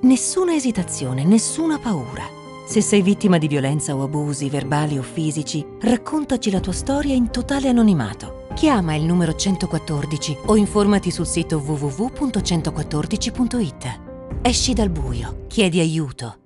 Nessuna esitazione, nessuna paura. Se sei vittima di violenza o abusi verbali o fisici, raccontaci la tua storia in totale anonimato. Chiama il numero 114 o informati sul sito www.114.it. Esci dal buio, chiedi aiuto.